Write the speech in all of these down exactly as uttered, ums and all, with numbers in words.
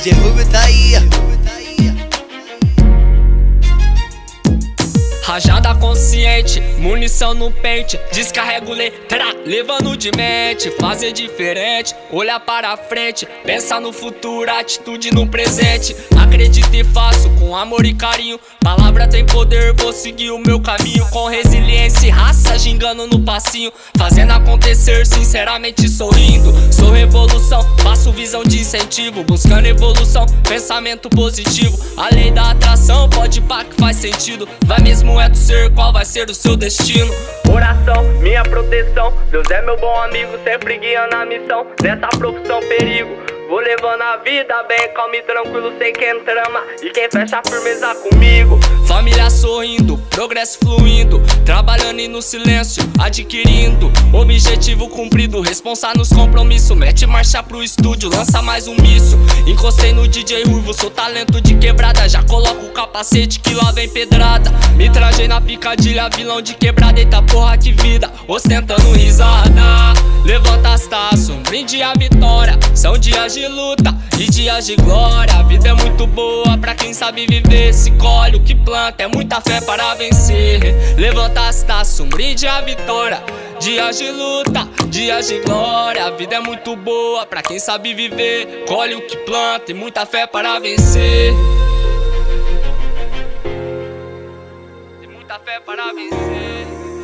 D J Ruivo tá aí. Rajada consciente, munição no pente, descarrego letra, levando de mente. Fazer diferente, olhar para frente, pensar no futuro, atitude no presente. Acredito e faço com amor e carinho, palavra tem poder, vou seguir o meu caminho. Com resiliência e raça, gingando no passinho, fazendo acontecer, sinceramente sorrindo. Sou revolução, faço visão de incentivo, buscando evolução, pensamento positivo. A lei da atração, pode pá que faz sentido. Vai mesmo é do ser, qual vai ser o seu destino? Oração, minha proteção, Deus é meu bom amigo, sempre guiando a missão. Nessa profissão perigo, vou levando a vida bem, calmo e tranquilo, sei quem trama e quem fecha a firmeza comigo. Família sorrindo, progresso fluindo, trabalhando e no silêncio, adquirindo objetivo cumprido, responsa nos compromissos. Mete marcha pro estúdio, lança mais um misso. Encostei no D J Ruivo, sou talento de quebrada, já coloco o capacete que lá vem pedrada. Me trajei na picadilha, vilão de quebrada, eita porra que vida, ostentando risada. Levanta as taças, um brinde à vitória, são dias de luta e dias de glória. A vida é muito boa pra quem sabe viver, se colhe o que planta, é muita fé para vencer. Levanta as taças, um brinde à vitória, dias de luta, dias de glória. A vida é muito boa pra quem sabe viver, colhe o que planta e muita fé para vencer. Tem muita fé para vencer.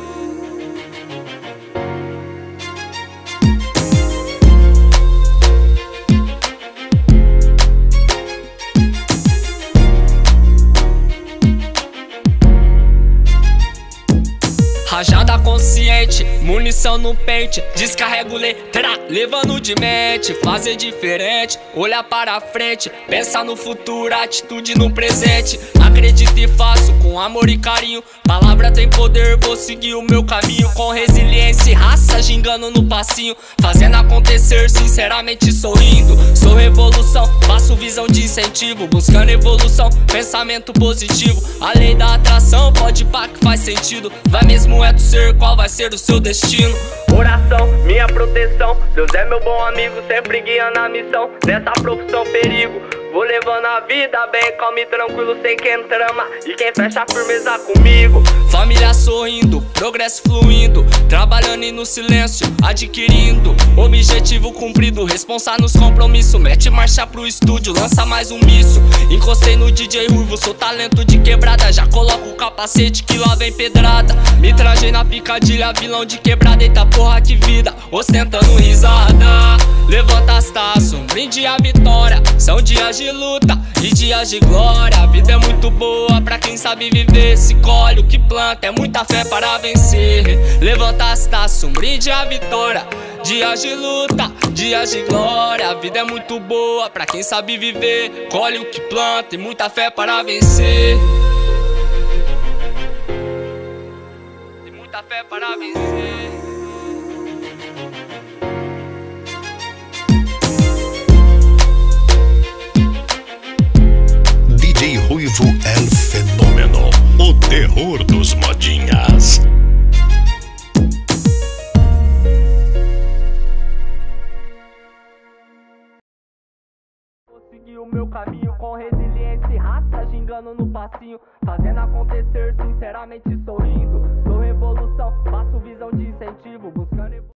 Rajada consciente, munição no pente, descarrego letra, levando de mente. Fazer diferente, olhar para frente, pensar no futuro, atitude no presente. Acredito e faço com amor e carinho, palavra tem poder, vou seguir o meu caminho. Com resiliência e raça, gingando no passinho, fazendo acontecer, sinceramente sorrindo. Sou revolução, faço visão de incentivo, buscando evolução, pensamento positivo. A lei da atração, pode pá que faz sentido. Vai mesmo é do ser, qual vai ser o seu destino? Oração, minha proteção, Deus é meu bom amigo, sempre guiando a missão. Nessa profissão perigo, vou levando a vida bem, calmo e tranquilo, sei quem trama e quem fecha a firmeza comigo. Família sorrindo, progresso fluindo, trabalhando e no silêncio, adquirindo objetivo cumprido, responsa nos compromissos. Mete marcha pro estúdio, lança mais um misso. Encostei no D J Ruivo, sou talento de quebrada, já coloco o capacete que lá vem pedrada. Me trajei na picadilha, vilão de quebrada, eita porra que vida, ostentando risada. Levanta as taças, um brinde à vitória, são dias de luta e dias de glória. A vida é muito boa pra quem sabe viver, se colhe o que planta, é muita fé para vencer. Levanta as taças, um brinde à vitória, dias de luta, dias de glória. A vida é muito boa pra quem sabe viver, colhe o que planta e muita fé para vencer. Tem muita fé para vencer. D J Ruivo El Fenômeno, o terror dos modinhas. Vou seguir o meu caminho com resiliência e raça, gingando no passinho, fazendo acontecer, sinceramente sorrindo. Sou revolução, faço visão de incentivo, buscando